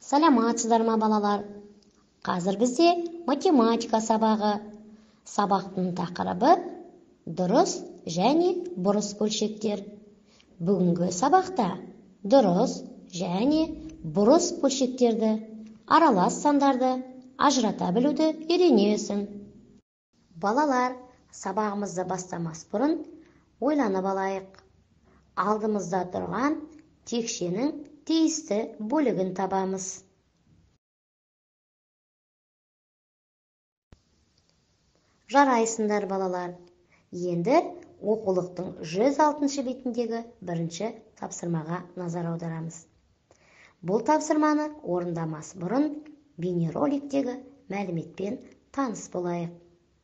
Саламатсыздар ма балалар? Қазір бізде математика сабағы. Сабақтың тақырыбы дұрыс және бұрыс бөлшектер. Бүгінгі сабақта дұрыс және бұрыс бөлшектерді, аралас сандарды ажырата білуді үйренесің. Балалар, сабағымызды бастамас бұрын ойланып алайық. Алдымызда тұрған текшенің тиісті бөлігін табамыз. Жарайсыңдар балалар. Енді оқулықтың 106 бетіндегі бірінші тапсырмаға назар аударамыз. Бұл тапсырманы орындамас бұрын бейнероликтегі мәліметпен таныс болайық.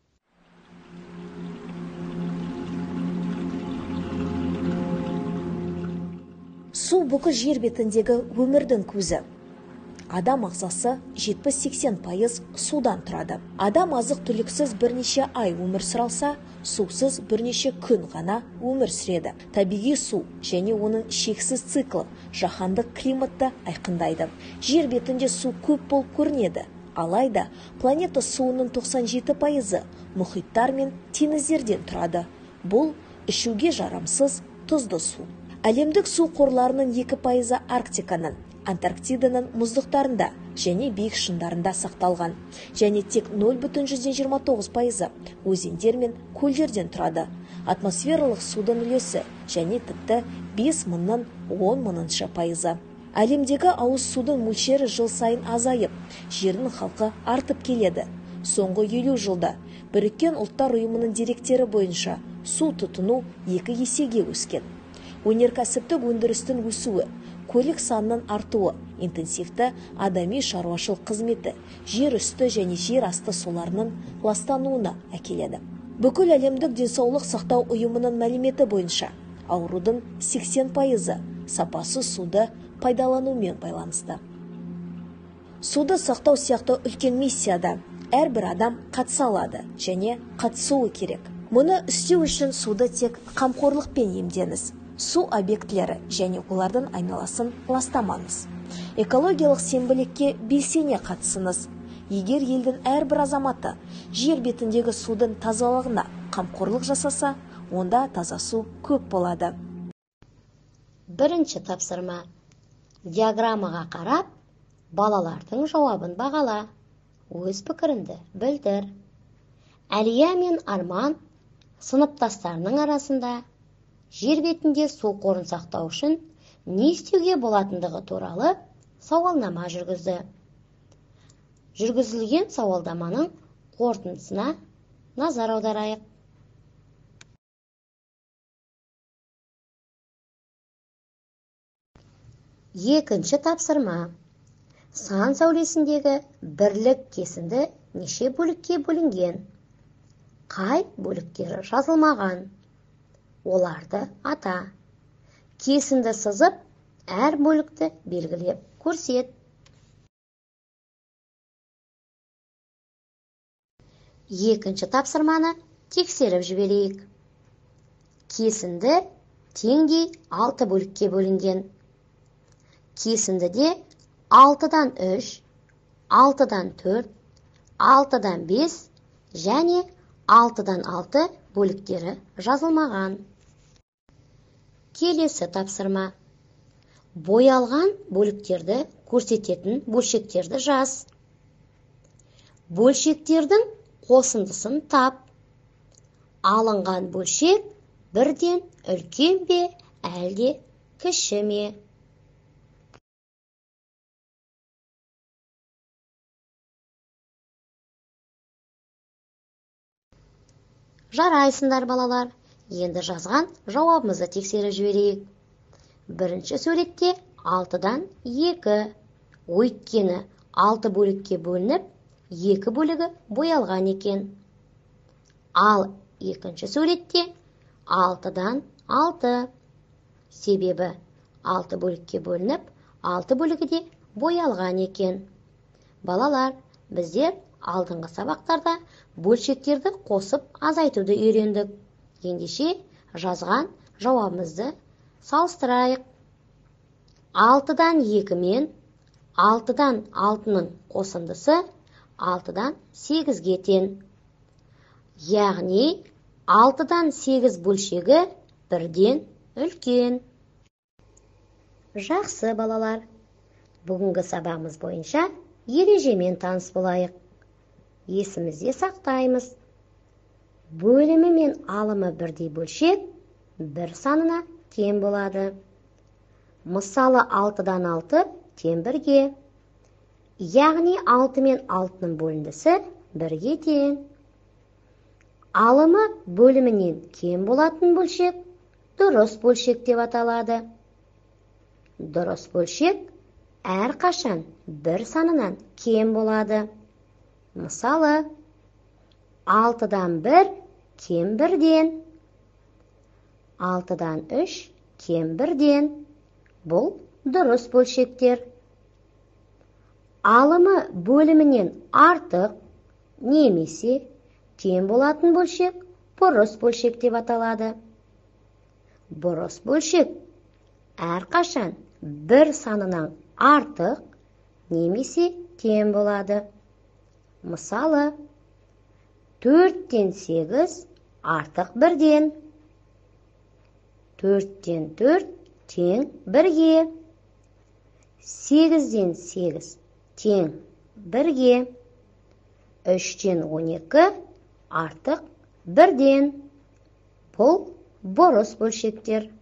Су бүкіл жер бетіндегі өмірдің көзі. Адам ағзасы 70-80% судан тұрады. Адам азық-түліксіз бірнеше ай өмір сүралса, сусыз бірнеше күн ғана өмір сүреді. Табиғи су және оның шексіз циклы жаһандық климатты айқындайды. Жер бетінде су көп болып көрінеді. Алайда планета суының 97% мұхиттар мен теңіздерден тұрады. Бұл ішуге жарамсыз тұзды су. Әлемдік су қорларының 2% Арктиканың, Антарктиданың мұздықтарында және биік шыңдарында сақталған, және тек 0,29% өзендер мен көлдерден тұрады. Атмосфералық судың үлесі және тіпті 5,000-ның 10,000-шы пайызы. Әлемдегі ауыз судың мөлшері жыл сайын азайып, жердің халқы артып келеді. Соңғы 50 жылда Біріккен ұлттар ұйымының деректері бойынша су тұтыну 2 есеге өскен. Өнеркәсіптік өндірістің өсуі, көлік санының артуы, интенсивті адами шаруашылық қызметі, жер үсті және жер асты суларының ластануына әкеледі. Бүкіл әлемдік денсаулық сақтау ұйымының мәліметі бойынша, аурудың 80% сапасыз суды пайдаланумен байланысты. Суды сақтау сияқты үлкен миссияда әрбір адам қатыса алады және қатысуы керек. Мұны істеу үшін суды тек қамқорлықпен емдеңіз. Су объектілері және олардың айналасын ластамаңыз. Экологиялық сенбілікке белсене қатысыңыз. Егер елдің әрбір азаматы жер бетіндегі судың тазалығына қамқорлық жасаса, онда таза су көп болады. Бірінші тапсырма. Диаграммаға қарап, балалардың жауабын бағала. Өз пікіріңді білдір. Әлия мен Арман сыныптастарының арасында жер бетінде су қорын сақтау үшін не істеуге болатындығы туралы сауалнама жүргізді. Жүргізілген сауалнаманың қорытындысына назар аударайық. Екінші тапсырма. Сан сәулесіндегі бірлік кесінді неше бөлікке бөлінген? Қай бөліктері жазылмаған? Оларды ата. Кесінді сызып, әр бөлікті белгілеп көрсет. Екінші тапсырманы тексеріп жіберейік. Кесінді теңдей 6 бөлікке бөлінген. Кесіндіде 6-дан 3, 6-дан 4, 6-дан 5 және 6-дан 6 бөліктері жазылмаған. Келесі тапсырма. Боялған бөліктерді көрсететін бөлшектерді жаз. Бөлшектердің қосындысын тап. Алынған бөлшек бірден үлкен бе, әлде кіші ме? Жарайсыңдар балалар. Енді жазған жауабымызды тексеріп жіберейік. Бірінші суретте 6-дан 2. Өйткені 6 бөлікке бөлініп, 2 бөлігі боялған екен. Ал екінші суретте 6-дан 6. Себебі 6 бөлікке бөлініп, 6 бөлігі де боялған екен. Балалар, біздер алдыңғы сабақтарда бөлшектерді қосып азайтуды үйрендік. Ендеше жазған жауабымызды салыстырайық. 6-дан 2 мен 6-дан 6-ның қосындысы 6-дан 8-ге тең. Яғни 6-дан 8 бөлшегі 1-ден үлкен. Жақсы балалар, бүгінгі сабағымыз бойынша ережемен таныс болайық. Есімізде сақтаймыз. Бөлімі мен алымы бірдей бөлшек бір санына тең болады. Мысалы 6-дан 6 тең 1-ге. Яғни 6 мен 6-ның бөліндісі 1-ге тең. Алымы бөлімінен кем болатын бөлшек дұрыс бөлшек деп аталады. Дұрыс бөлшек әрқашан бір санынан кем болады. Мысалы, 6-дан 1 кем 1-ден, 6-дан 3 кем 1-ден. Бұл дұрыс бөлшектер. Алымы бөлімінен артық немесе кем болатын бөлшек бұрыс бөлшек деп аталады. Бұрыс бөлшек әрқашан бір санынан артық немесе кем болады. Мысалы, 4-тен 8 артық 1-ден. 4-тен 4 тең 1-ге. 8-ден 8 тең 1-ге. 3-тен 12 артық 1-ден. Бұл бұрыс бөлшектер.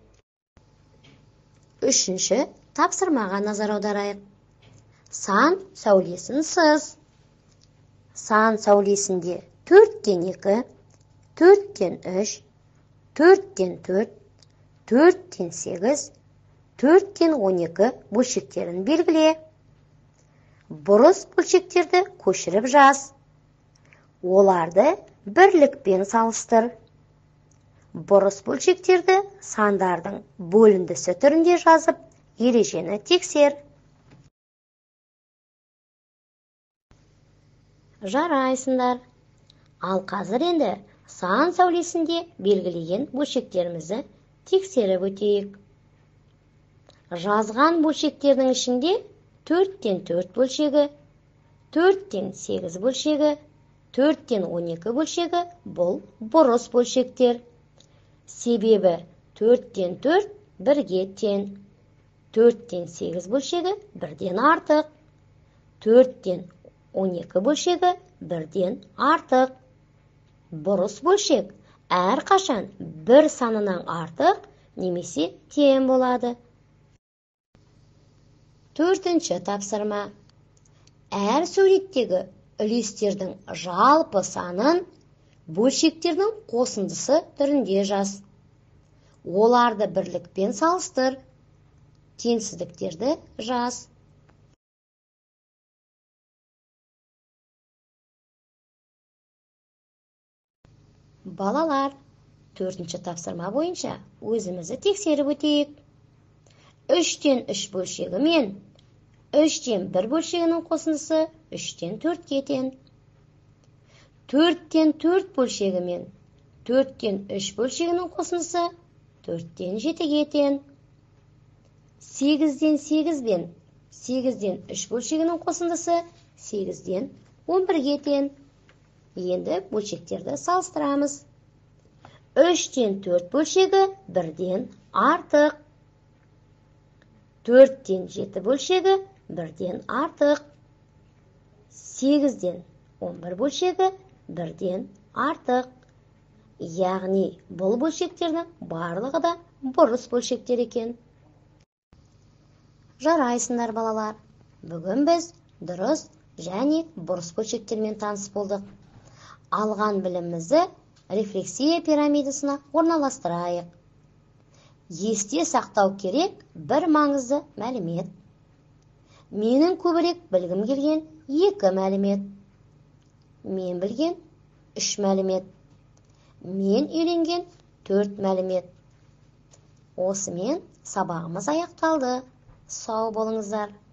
Үшінші тапсырмаға назар аударайық. Сан сәулесін сыз. Сан сәулесінде 4-тен 2, 4-тен 3, 4-тен 4, 4-тен 8, 4-тен 12 бөлшектерін белгіле. Бұрыс бөлшектерді көшіріп жаз. Оларды бірлікпен салыстыр. Бұрыс бөлшектерді сандардың бөліндісі түрінде жазып, ережені тексер. Жарайсыңдар. Ал қазір енді сан сәулесінде белгілеген бөлшектерімізді тексеріп өтейік. Жазған бөлшектердің ішінде 4-тен 4 бөлшегі, 4-тен 8 бөлшегі, 4-тен 12 бөлшегі бұл бұрыс бөлшектер. Себебі 4-тен 4 1-ге тең. 4-тен 8 бөлшегі 1-ден артық. 4-тен 12 бөлшегі 1-ден артық. Бұрыс бөлшек әрқашан бір санынан артық немесе тең болады. Төртінші тапсырма. Әр суреттегі үлестердің жалпы санын бөлшектердің қосындысы түрінде жаз. Оларды бірлікпен салыстыр. Теңсіздіктерді жаз. Балалар, төртінші тапсырма бойынша өзімізді тексеріп өтейік. 3-тен 3 бөлшегі мен 3-тен 1 бөлшегінің қосындысы 3-тен 4-ге тең. 4-тен 4 бөлшегі мен 4-тен 3 бөлшегінің қосындысы 4-тен 7-ге тең. 8-ден 8 бен 8-ден 3 бөлшегінің қосындысы 8-ден 11-ге тең. Енді бөлшектерді салыстырамыз. 3-тен 4 бөлшегі 1-ден артық. 4-тен 7 бөлшегі 1-ден артық. 8-ден 11 бөлшегі 1-ден артық. Яғни бұл бөлшектердің барлығы да бұрыс бөлшектер екен. Жарайсыңдар балалар. Бүгін біз дұрыс және бұрыс бөлшектермен таныс болдық. Алған білімімізді рефлексия пирамидасына орналастырайық. Есте сақтау керек бір маңызды мәлімет. Менің көбірек білгім келген 2 мәлімет. Мен білген 3 мәлімет. Мен үйренген 4 мәлімет. Осымен сабағымыз аяқталды. Сау болыңыздар.